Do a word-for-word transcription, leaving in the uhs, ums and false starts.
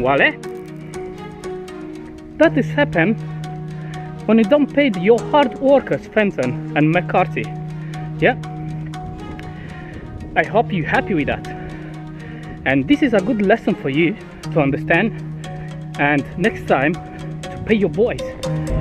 Vale? That is happen when you don't pay your hard workers, Fenton and McCarthy. Yeah? I hope you're happy with that. And this is a good lesson for you to understand. And next time, to pay your boys.